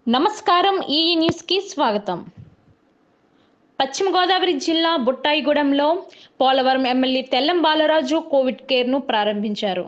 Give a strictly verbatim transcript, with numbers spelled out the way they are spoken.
నమస్కారం ఈ న్యూస్ కి స్వాగతం। పశ్చిమ గోదావరి జిల్లా బుట్టాయిగూడెంలో Polavaram MLA Tellam Balaraju covid care ను ప్రారంభించారు।